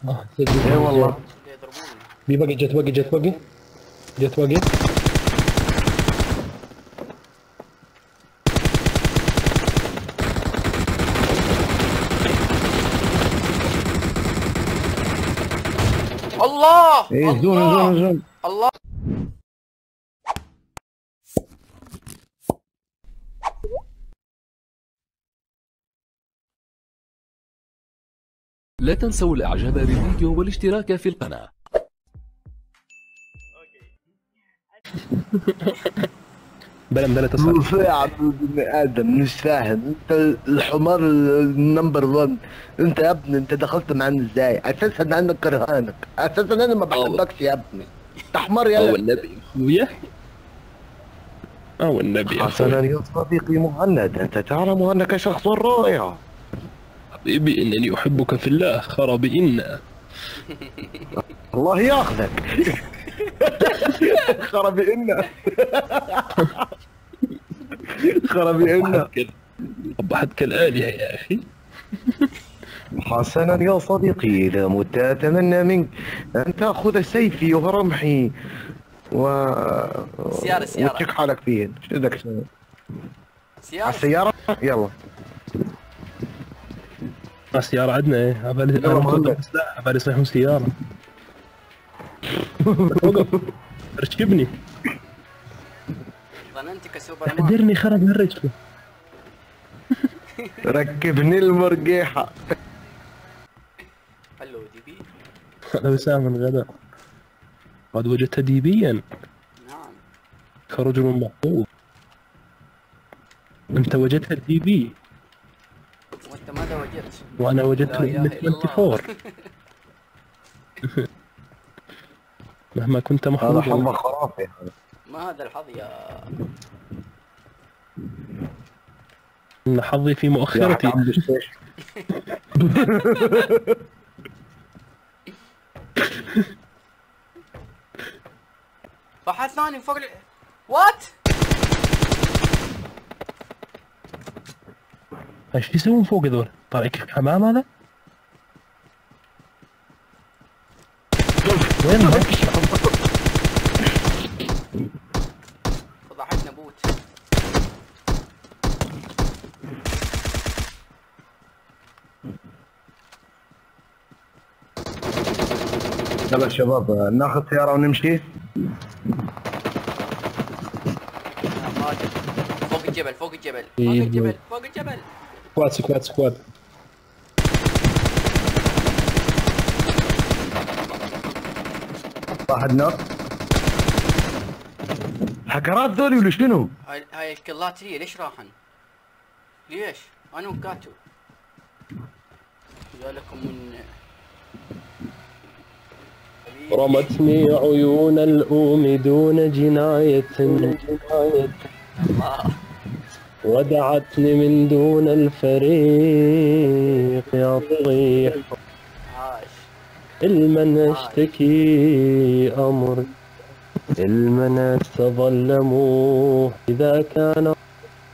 اي والله. يضربوني. بي باقي جت باقي. الله ايه زون الله زون زون. الله. لا تنسوا الاعجاب بالفيديو والاشتراك في القناة. بلا تصل. شوف يا عبد ابن ادم مش فاهم انت الحمار النمبر 1. انت يا ابني انت دخلت معانا ازاي؟ اساسا انا كرهانك، اساسا انا ما بحبكش يا ابني. انت حمار يا او النبي اخويا، او النبي حسنا اخويا. يا صديقي مهند، انت تعلم انك شخص رائع. حبيبي انني احبك في الله، خرب إنا. الله ياخذك. خربي إنا. خربي إنا. قبحتك الآلهة يا أخي. حسنا يا صديقي، إذا مت أتمنى منك أن تأخذ سيفي ورمحي سيارة وتشك حالك فيهن. شو بدك تسوي؟ على سيارة السيارة؟ يلا. السيارة عندنا ايه؟ عبالي صيحوا سيارة. وقف ركبني. ظننتك سوبر مان. اقدرني خرب من رجلي. ركبني المرقيحة. هلو دي بي. أنا وسام الغداء قد وجدت ديبيا نعم. كرجل محفوظ. أنت وجدت الديبي وانت ماذا وجدت؟ وأنا وجدت لا إله الإم إلا الله. 24. مهما كنت هذا محظوظا. حظ خرافي. ما هذا الحظ يا إن حظي في يا مؤخرتي. حكام الشيش. واحد ثاني فوق وات؟ ايش يسوون فوق هذول؟ طالع كيف حمام هذا؟ وين فضحتنا بوت. يلا شباب ناخذ سيارة ونمشي. فوق الجبل فوق الجبل فوق إيه. الجبل فوق الجبل. سكواد. واحد نوك. حكرات ذولي ولا شنو؟ هاي الكلات لي ليش راحن؟ ليش؟ انا وقعتوا. جالكم من رمتني عيون الأم دون جناية ودعتني من دون الفريق يطيح. عاش. المن اشتكي أمر المن استظلموه إذا كان راح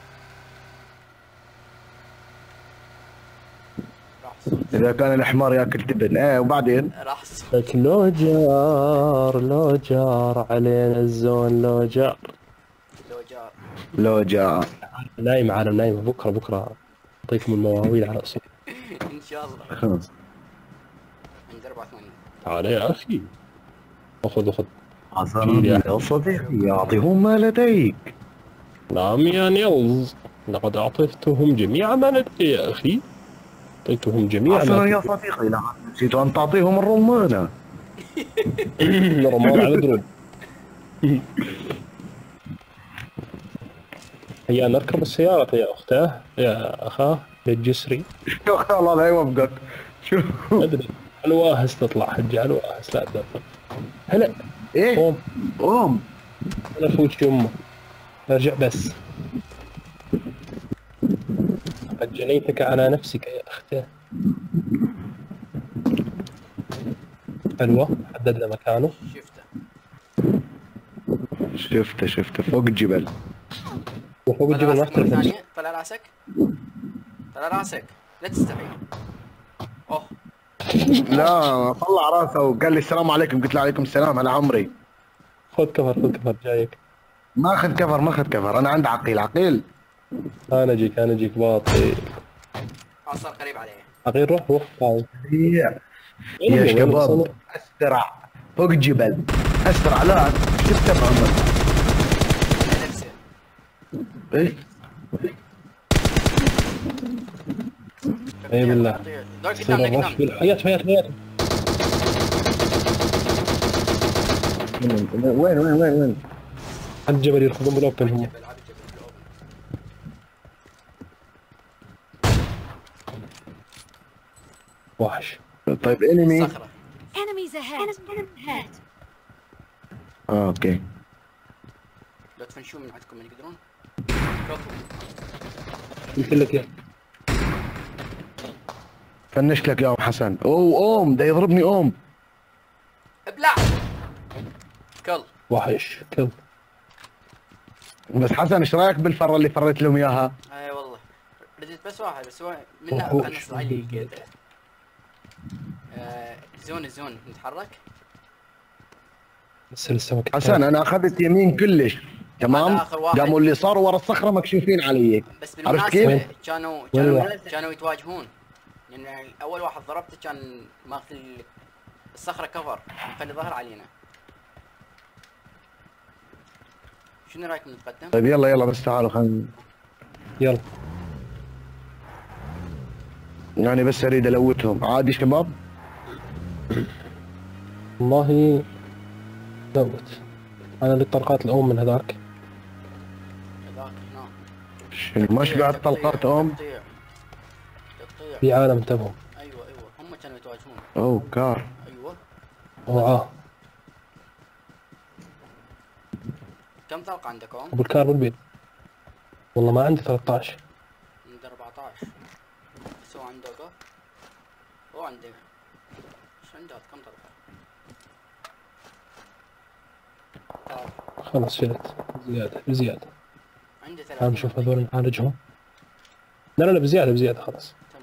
صوت. إذا كان الحمار ياكل تبن وبعدين راح صوت. لك لو جار علينا الزون لو جار. لو جاء. لو جاء. نايم عالم نايم. بكرة أعطيكم المواويل على أصول. ان شاء الله. عند 84. تعال يا أخي أخذ حسنا يا صديقي يعطيهم ما لديك. نعم يا نيلز، لقد أعطيتهم جميع ما لدي يا أخي. أعطيتهم جميع حسنا ما يا صديقي لا نسيت أن تعطيهم الرمانة. رمال على دروب. هيا نركب السيارة يا أختاه يا أخاه يا الجسري. شوف الله لا يوفقك. شوف أدري الواهس تطلع حجة الواهس لا تدفع. هلا ايه قوم. أنا فوت يمه ارجع بس. قد جنيتك على نفسك يا أختاه. حلوة حددنا مكانه. شفته. فوق الجبل. وفوق الجبل ما طلع راسك مرة اختلف. ثانية. طلع راسك لا تستحي. اوه لا طلع راسه وقال لي السلام عليكم، قلت له عليكم السلام على عمري. خذ كفر خذ كفر جايك. ما اخذ كفر ما اخذ كفر، انا عندي عقيل عقيل. انا اجيك باطل. صار قريب عليه. عقيل روح تعال. يا شباب اسرع فوق الجبل اسرع. لا شفت محمد نفسه. ايش؟ اي بالله. دور يصير قدامنا الرش قدامنا. حياته وين؟ على الجبل يركضون بالاوبن هم. العب الجبل بالأوبن. وحش. طيب انمي. صخرة. Enemies ahead. اوكي. لو تفنشون من عندكم من يقدرون. كفو. قلت لك يا فنشت لك يا ام حسن. اوم ده يضربني اوم. ابلع. كل. وحش كل. بس حسن ايش رايك بالفره اللي فريت لهم اياها؟ اي والله. رديت بس واحد بس هو منها قنص علي كذا. زون نتحرك. بس السمك حسن انا اخذت يمين كلش تمام. هذا آخر واحد. قاموا اللي صاروا ورا الصخره مكشوفين علي. بس عرفت كيف؟ بالمناسبة كانوا يتواجهون. يعني اول واحد ضربته كان ماخذ الصخرة كفر مخلي ظهر علينا. شنو رايكم نتقدم؟ طيب يلا بس تعالوا خلينا. يلا يعني بس اريد الوتهم عادي شباب. والله دوت. انا اللي طرقات الام من هذاك. هذاك هنا. شنو ما شبعت طلقات اوم؟ تقطيع. في عالم تبهم. ايوه هم كانوا يتواجهون. اوه كار. ايوه. وعاه كم طلقة عندكم؟ ابو الكار بالبيت. والله ما عندي 13. عندي 14. بس هو عنده كم؟ هو عنده. ايش عنده كم طلقة؟ خلاص شلت بزيادة. عندي 3. تعال نشوف هذول نعالجهم. لا بزيادة خلاص. تمام.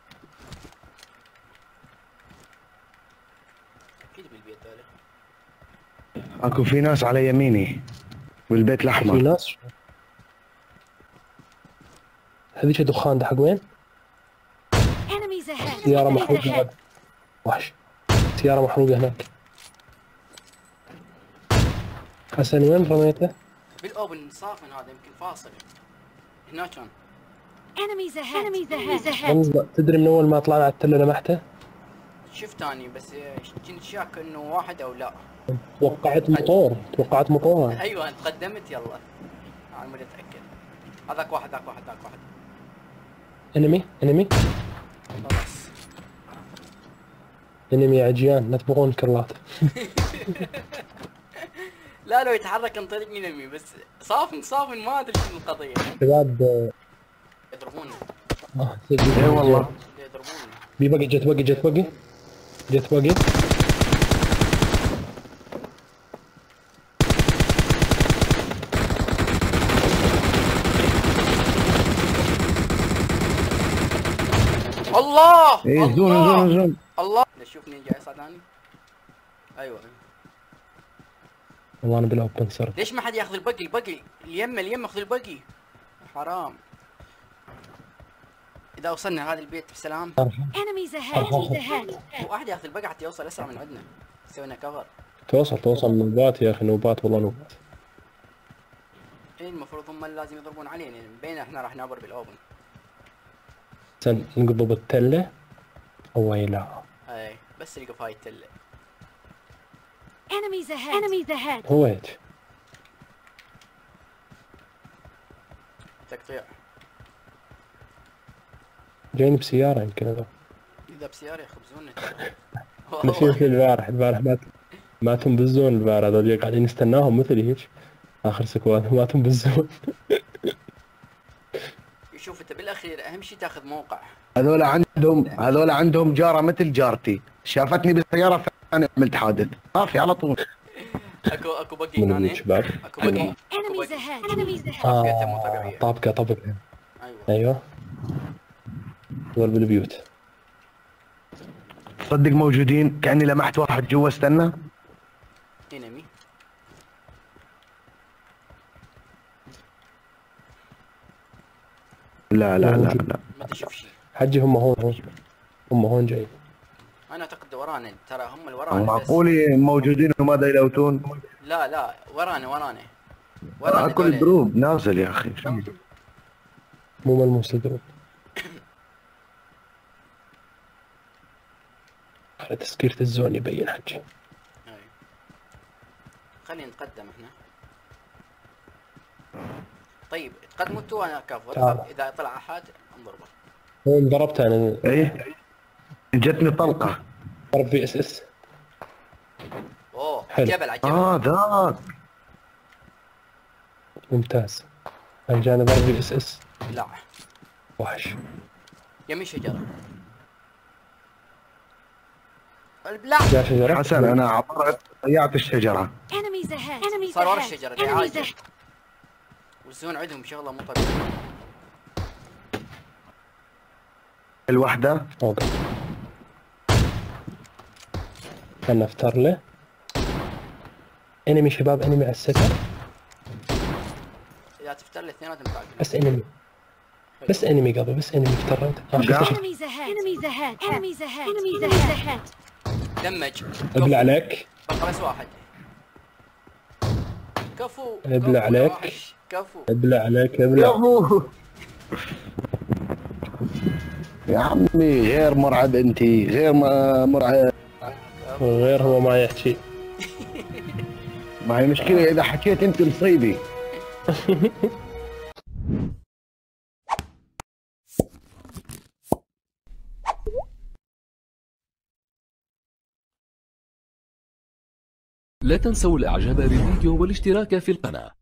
اكيد بالبيت ذلك. اكو في ناس على يميني بالبيت في الاحمر. ناس. هذيك دخان ده حق وين؟ Enemies ahead. سيارة محروقة. وحش. سيارة محروقة هناك. حسن وين رميته؟ بالاوبن صافن هذا يمكن فاصل. هناك كان. Enemies ahead. رمز تدري من اول ما طلعنا على التلة لمحته؟ شفت اني بس كنت شاك انه واحد او لا. توقعت موتور. ايوه تقدمت يلا. انا ما اتاكد. هذاك واحد. انمي خلاص. انمي عجيان لا تبغون كرلات. لا لو يتحرك انطلق من يمي بس صافن ما ادري شنو القضيه. شباب يضربونا. اي والله. يضربونا. بي بقي جت بقي. الله ايه زون. الله شوفني جاي صداني. ايوه. والله انا بالاوبن صرت. ليش ما حد ياخذ البقي اليم خذ البقي. حرام. اذا وصلنا هذا البيت بسلام. Enemies ahead. واحد ياخذ البقي حتى يوصل اسرع من عندنا. سوينا كفر. توصل نوبات يا اخي نوبات والله نوبات. ايه المفروض هم اللي لازم يضربون علينا بين احنا راح نعبر بالاوبن. نقضب التلة او لا. اي بس اللي هاي التله. Enemies ahead. هو هيك. تقطيع. جايني بسيارة يمكن هذا. اذا بسيارة يخبزونا. نسيت البارح ماتوا بالزون البارح هذول قاعدين نستناهم مثلي هيك. اخر سكوات ماتوا بالزون. شوف انت بالاخير اهم شيء تاخذ موقع. هذول عندهم جاره مثل جارتي، شافتني بالسياره فانا عملت حادث طافي على طول. اكو بقي من هنا. الشباب. اكو بقي. Enemies ahead. طابقة. ايوه. ايوه. دول بالبيوت. تصدق موجودين، كأني لمحت واحد جوا. استنى. انمي. لا لا لا لا. ما تشوف شيء. حجي هم هون هم هون جاي. انا اعتقد ورانا، ترى هم اللي ورانا بس. معقولي موجودين وماذا يلوتون؟ لا ورانا كل دول. دروب نازل يا اخي. مو ملموس الدروب. على تسكيرة الزون يبين حجي. أي. خلينا نتقدم احنا. طيب تقدموا انتوا انا كفو. تعال. اذا طلع احد انضربه. هون ضربت انا. ايه جتني طلقة. ضرب في اس. اوه حلو. جبل على الجبل. ذاك. ممتاز. كان جانا ضرب في اس. لا وحش. يمين شجرة. لا جاء شجرة. حسن انا عبرت ضيعت الشجرة. Enemies ahead. Enemies صار ورا ahead. الشجرة اللي Enemies عاجل. ahead. والزون عندهم شغلة مو طبيعية. الوحدة. اوكي. خلنا نفتر له. انمي شباب، انمي على السكر. اذا تفتر لي اثنيناتهم تعال. بس انمي. بس انمي قبل، بس انمي افتريت. شفت. Enemies ahead. Enemies ahead. Enemies ahead. Enemies ahead. دمج. ابلع عليك. بقى بس واحد. كفو. ابلع عليك. كفو. ابلع عليك ابلع. يا عمي غير مرعب انتي، غير مرعب. غير هو ما يحكي. ما هي مشكلة اذا حكيت انت مصيبي. لا تنسوا الاعجاب بالفيديو والاشتراك في القناة.